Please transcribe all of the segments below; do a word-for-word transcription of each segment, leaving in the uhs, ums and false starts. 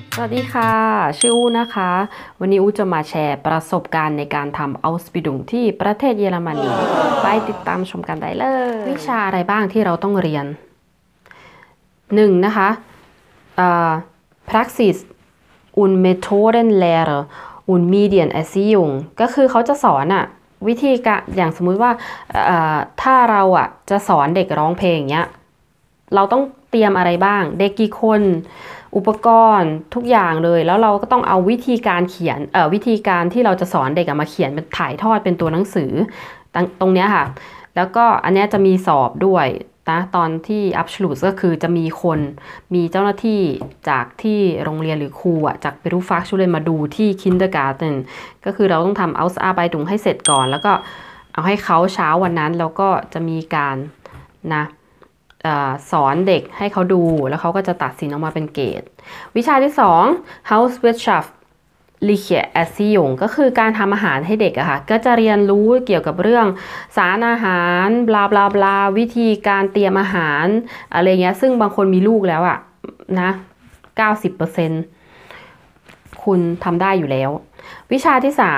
สวัสดีค่ะชื่ออูนะคะวันนี้อูจะมาแชร์ประสบการณ์ในการทำ Ausbildung ที่ประเทศเยอรมนีไปติดตามชมกันได้เลยวิชาอะไรบ้างที่เราต้องเรียนหนึ่งนะคะ Praxis und Methodenlehre und Medienerziehung ก็คือเขาจะสอนอะวิธีการอย่างสมมุติว่าถ้าเราอะจะสอนเด็กร้องเพลงเงี้ยเราต้องเตรียมอะไรบ้างเด็กกี่คนอุปกรณ์ทุกอย่างเลยแล้วเราก็ต้องเอาวิธีการเขียนเอ่อวิธีการที่เราจะสอนเด็กมาเขียนเป็นถ่ายทอดเป็นตัวหนังสือตรงเนี้ยค่ะแล้วก็อันเนี้ยจะมีสอบด้วยนะตอนที่อัพชลูสก็คือจะมีคนมีเจ้าหน้าที่จากที่โรงเรียนหรือครูอ่ะจากเบรูฟักชูเลนมาดูที่คินเดอร์การ์เทนก็คือเราต้องทำเอาส์อาร์ไบตุงให้เสร็จก่อนแล้วก็เอาให้เขาเช้าวันนั้นแล้วก็จะมีการนะสอนเด็กให้เขาดูแล้วเขาก็จะตัดสินออกมาเป็นเกรดวิชาที่สอง Hauswirtschaft Liche Erziehung ก็คือการทำอาหารให้เด็กอะค่ะก็จะเรียนรู้เกี่ยวกับเรื่องสารอาหารบลาบลาบลาวิธีการเตรียมอาหารอะไรเงี้ยซึ่งบางคนมีลูกแล้วอะนะ เก้าสิบเปอร์เซ็นต์ คุณทำได้อยู่แล้ววิชาที่สาม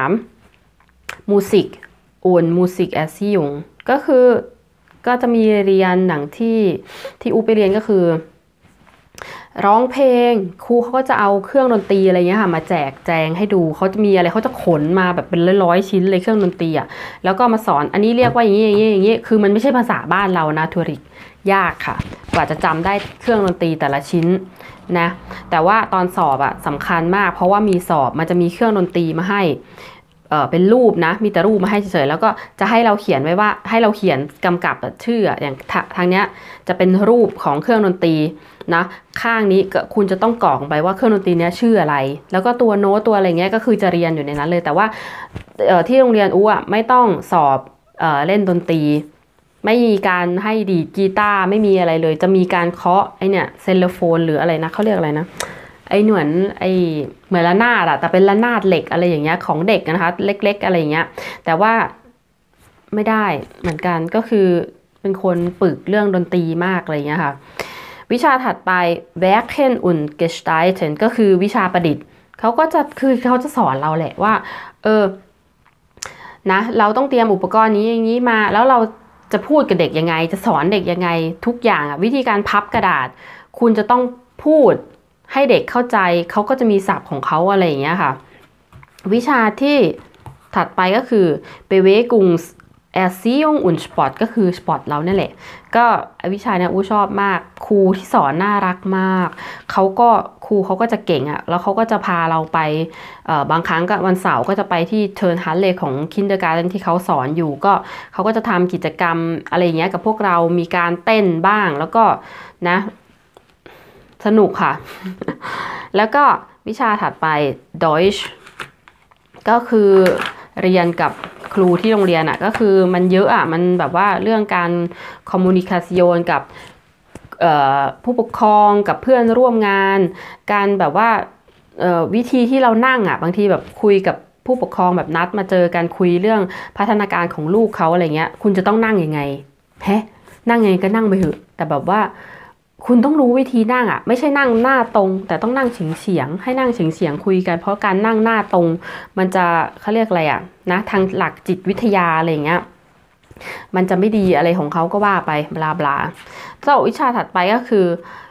Musik und Musik Erziehung ก็คือก็จะมีเรียนหนังที่ที่อูไปเรียนก็คือร้องเพลงครูเขาก็จะเอาเครื่องดนตรีอะไรเงี้ยค่ะมาแจกแจงให้ดูเขาจะมีอะไรเขาจะขนมาแบบเป็นร้อยๆชิ้นเลยเครื่องดนตรีอ่ะแล้วก็มาสอนอันนี้เรียกว่าอย่างนี้อย่างนี้อย่างนี้คือมันไม่ใช่ภาษาบ้านเรานะทัวริกยากค่ะกว่าจะจำได้เครื่องดนตรีแต่ละชิ้นนะแต่ว่าตอนสอบอ่ะสำคัญมากเพราะว่ามีสอบมันจะมีเครื่องดนตรีมาให้เออเป็นรูปนะมีแต่รูปมาให้เฉยๆแล้วก็จะให้เราเขียนไว้ว่าให้เราเขียนกำกับชื่ออย่างทางเนี้ยจะเป็นรูปของเครื่องดนตรีนะข้างนี้คุณจะต้องกรอกไปว่าเครื่องดนตรีนี้ชื่ออะไรแล้วก็ตัวโน้ตตัวอะไรเงี้ยก็คือจะเรียนอยู่ในนั้นเลยแต่ว่าที่โรงเรียนอูอ่ะไม่ต้องสอบเอ่อเล่นดนตรีไม่มีการให้ดีดกีตาร์ไม่มีอะไรเลยจะมีการเคาะไอเนี่ยเซลโลโฟนหรืออะไรนะเขาเรียกอะไรนะไอเหมือนไอเหมือนระนาดอะแต่เป็นระนาดเหล็กอะไรอย่างเงี้ยของเด็กนะคะเล็กๆอะไรอย่างเงี้ยแต่ว่าไม่ได้เหมือนกันก็คือเป็นคนปึกเรื่องดนตรีมากอะไรอย่างเงี้ยค่ะวิชาถัดไป Werken und Gestalten ก็คือวิชาประดิษฐ์เขาก็จะคือเขาจะสอนเราแหละว่าเออนะเราต้องเตรียมอุปกรณ์นี้อย่างนี้มาแล้วเราจะพูดกับเด็กยังไงจะสอนเด็กยังไงทุกอย่างอะวิธีการพับกระดาษคุณจะต้องพูดให้เด็กเข้าใจเขาก็จะมีศัพท์ของเขาอะไรอย่างเงี้ยค่ะวิชาที่ถัดไปก็คือ Bewegungs Erziehung und Sport ก็คือ Sport เราเนี่ยแหละก็วิชาเนี้ยอูชอบมากครูที่สอนน่ารักมากเขาก็ครูเขาก็จะเก่งอะแล้วเขาก็จะพาเราไปบางครั้งก็วันเสาร์ก็จะไปที่เทิร์นฮันเลของ Kindergarten ที่เขาสอนอยู่ก็เขาก็จะทำกิจกรรมอะไรอย่างเงี้ยกับพวกเรามีการเต้นบ้างแล้วก็นะสนุกค่ะแล้วก็วิชาถัดไป Deutsch ก็คือเรียนกับครูที่โรงเรียนอ่ะก็คือมันเยอะอ่ะมันแบบว่าเรื่องการคอมมูนิเคชันกับผู้ปกครองกับเพื่อนร่วมงานการแบบว่าวิธีที่เรานั่งอ่ะบางทีแบบคุยกับผู้ปกครองแบบนัดมาเจอกันคุยเรื่องพัฒนาการของลูกเขาอะไรเงี้ยคุณจะต้องนั่งยังไงแฮะนั่งยังไงก็นั่งไปเถอะแต่แบบว่าคุณต้องรู้วิธีนั่งอ่ะไม่ใช่นั่งหน้าตรงแต่ต้องนั่งเฉียงเฉียงให้นั่งเฉียงเฉียงคุยกันเพราะการนั่งหน้าตรงมันจะเขาเรียกอะไรอ่ะนะทางหลักจิตวิทยาอะไรเงี้ยมันจะไม่ดีอะไรของเขาก็ว่าไปบลาบลาเจ้าวิชาถัดไปก็คือ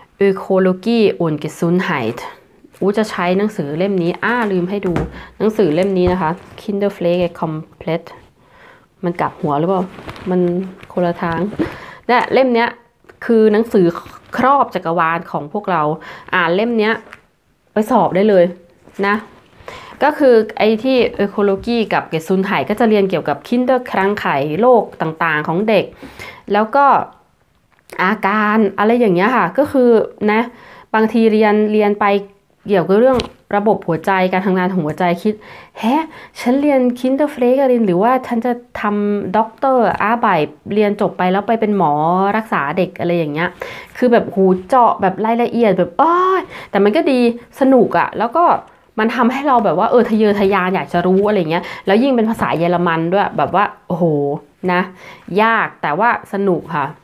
Ökologie und Gesundheit อูจะใช้หนังสือเล่มนี้อ้าลืมให้ดูหนังสือเล่มนี้นะคะ Kinderpflege komplett มันกลับหัวหรือเปล่ามันคนละทางเนี่ยเล่มเนี้ยคือหนังสือครอบจักรวาลของพวกเราอ่านเล่มเนี้ยไปสอบได้เลยนะก็คือไอ้ที่ Ecology กับเกซุนไห่ก็จะเรียนเกี่ยวกับ Kinder ครั้งไข่โรคต่างๆของเด็กแล้วก็อาการอะไรอย่างเงี้ยค่ะก็คือนะบางทีเรียนเรียนไปเกี่ยวกับเรื่องระบบหัวใจการทำงานของหัวใจคิดแฮะฉันเรียน Kinderpflegerin หรือว่าฉันจะทำด็อกเตอร์อาไบเรียนจบไปแล้วไปเป็นหมอรักษาเด็กอะไรอย่างเงี้ยคือแบบหูเจาะแบบรายละเอียดแบบอ้อยแต่มันก็ดีสนุกอะแล้วก็มันทำให้เราแบบว่าเออทะเยอทะยานอยากจะรู้อะไรเงี้ยแล้วยิ่งเป็นภาษาเยอรมันด้วยแบบว่าโอ้โหนะยากแต่ว่าสนุกค่ะ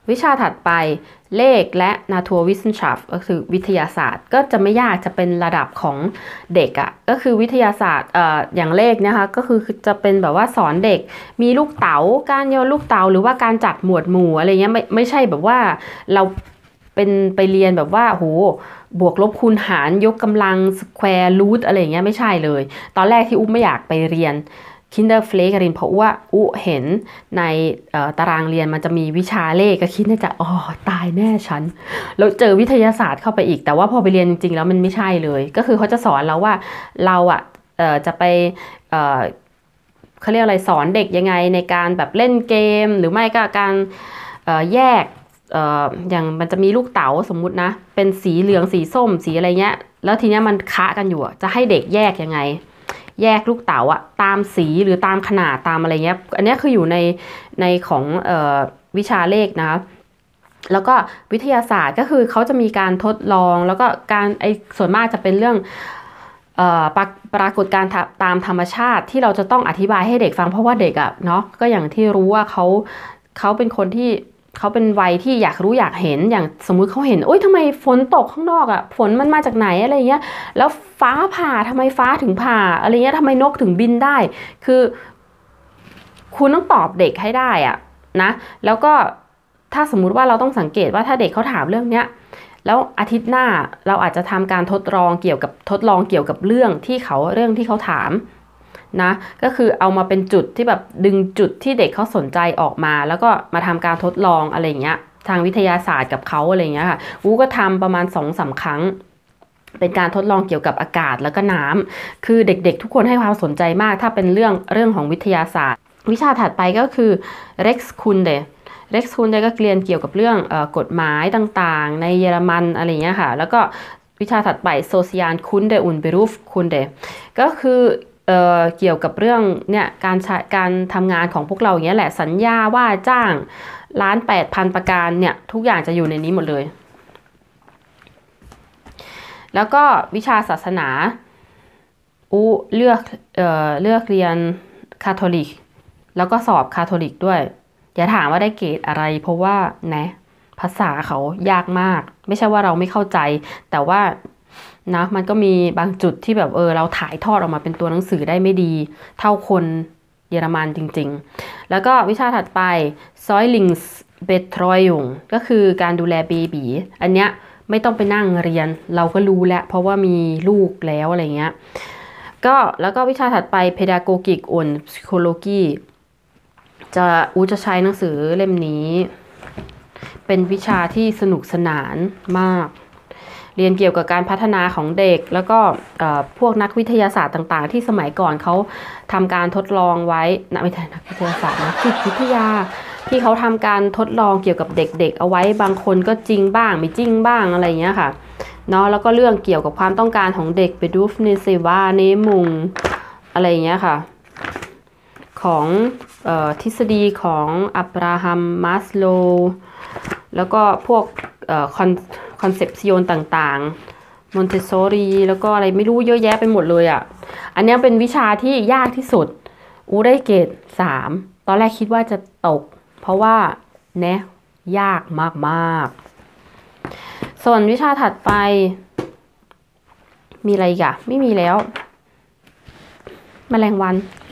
วิชาถัดไปเลขและ Naturwissenschaft ก็คือวิทยาศาสตร์ก็จะไม่ยากจะเป็นระดับของเด็กอะ่ะก็คือวิทยาศาสตร์เอ่ออย่างเลขนะคะก็คือจะเป็นแบบว่าสอนเด็กมีลูกเต๋าการโยนลูกเต๋าหรือว่าการจัดหมวดหมู่อะไรเงี้ยไม่ไม่ใช่แบบว่าเราเป็นไปเรียนแบบว่าโหบวกลบคูณหารยกกำลังสแควร์รูทอะไรเงี้ยไม่ใช่เลยตอนแรกที่อุ๊บไม่อยากไปเรียนKinderpflegerin เพราะว่าอุเห็นในตารางเรียนมันจะมีวิชาเลขก็คิดในใจอ๋อตายแน่ฉันแล้วเจอวิทยาศาสตร์เข้าไปอีกแต่ว่าพอไปเรียนจริงๆแล้วมันไม่ใช่เลยก็คือเขาจะสอนเราว่าเราอ่ะจะไปเขาเรียกอะไรสอนเด็กยังไงในการแบบเล่นเกมหรือไม่ก็การแยกอย่างมันจะมีลูกเต๋าสมมุตินะเป็นสีเหลืองสีส้มสีอะไรเงี้ยแล้วทีเนี้ยมันคะกันอยู่จะให้เด็กแยกยังไงแยกลูกเต๋าอะตามสีหรือตามขนาดตามอะไรเงี้ยอันนี้คืออยู่ในในของเอ่อวิชาเลขนะคะแล้วก็วิทยาศาสตร์ก็คือเขาจะมีการทดลองแล้วก็การไอส่วนมากจะเป็นเรื่องเอ่อปราปรากฏการณ์ตามธรรมชาติที่เราจะต้องอธิบายให้เด็กฟังเพราะว่าเด็กอะเนาะก็อย่างที่รู้ว่าเขาเขาเป็นคนที่เขาเป็นวัยที่อยากรู้อยากเห็นอย่างสมมุติเขาเห็นโอ๊ยทำไมฝนตกข้างนอกอะฝนมันมาจากไหนอะไรเงี้ยแล้วฟ้าผ่าทำไมฟ้าถึงผ่าอะไรเงี้ยทำไมนกถึงบินได้คือคุณต้องตอบเด็กให้ได้อะนะแล้วก็ถ้าสมมุติว่าเราต้องสังเกตว่าถ้าเด็กเขาถามเรื่องเนี้ยแล้วอาทิตย์หน้าเราอาจจะทำการทดลองเกี่ยวกับทดลองเกี่ยวกับเรื่องที่เขาเรื่องที่เขาถามนะก็คือเอามาเป็นจุดที่แบบดึงจุดที่เด็กเขาสนใจออกมาแล้วก็มาทำการทดลองอะไรเงี้ยทางวิทยาศาสตร์กับเขาอะไรเงี้ยค่ะวูก็ทำประมาณ สองถึงสาม ครั้งเป็นการทดลองเกี่ยวกับอากาศแล้วก็น้ำคือเด็กๆทุกคนให้ความสนใจมากถ้าเป็นเรื่องเรื่องของวิทยาศาสตร์วิชาถัดไปก็คือ Rechtskunde Rechtskunde ก็เรียนเกี่ยวกับเรื่องเอ่อกฎหมายต่างๆในเยอรมันอะไรเงี้ยค่ะแล้วก็วิชาถัดไป Sozialkunde und Berufskunde ก็คือเอ่อเกี่ยวกับเรื่องเนี่ยการการทำงานของพวกเราอย่างเงี้ยแหละสัญญาว่าจ้างล้านแปดพันประการเนี่ยทุกอย่างจะอยู่ในนี้หมดเลยแล้วก็วิชาศาสนาอูเลือกเอ่อเลือกเรียนคาทอลิกแล้วก็สอบคาทอลิกด้วยอย่าถามว่าได้เกรดอะไรเพราะว่านะภาษาเขายากมากไม่ใช่ว่าเราไม่เข้าใจแต่ว่านะมันก็มีบางจุดที่แบบเออเราถ่ายทอดออกมาเป็นตัวหนังสือได้ไม่ดีเท่าคนเยอรมันจริงๆแล้วก็วิชาถัดไป Säuglingsbetreuung ก็คือการดูแลเบบีอันเนี้ยไม่ต้องไปนั่งเรียนเราก็รู้แล้วเพราะว่ามีลูกแล้วอะไรเงี้ยก็แล้วก็วิชาถัดไป Pädagogik und Psychologie จะอูจะใช้หนังสือเล่มนี้เป็นวิชาที่สนุกสนานมากเรียนเกี่ยวกับการพัฒนาของเด็กแล้วก็พวกนักวิทยาศาสตร์ต่างๆที่สมัยก่อนเขาทำการทดลองไว้นะไม่ใช่นักวิทยาศาสตร์นะจิตวิทยาที่เขาทำการทดลองเกี่ยวกับเด็กๆเอาไว้บางคนก็จริงบ้างไม่จริงบ้างอะไรเงี้ยค่ะเนาะแล้วก็เรื่องเกี่ยวกับความต้องการของเด็กไปดูฟเนเซวาเนมุงอะไรเงี้ยค่ะของเอ่อทฤษฎีของอับราฮัมมาสโลว์แล้วก็พวกเอ่อคอนคอนเซปซิโอนต่างๆมอนเตสซอรีแล้วก็อะไรไม่รู้เยอะแยะไปหมดเลยอ่ะอันนี้เป็นวิชาที่ยากที่สุดอูได้เกรดสามตอนแรกคิดว่าจะตกเพราะว่าเนี่ยยากมากๆส่วนวิชาถัดไปมีอะไรอีกอะไม่มีแล้วแมลงวัน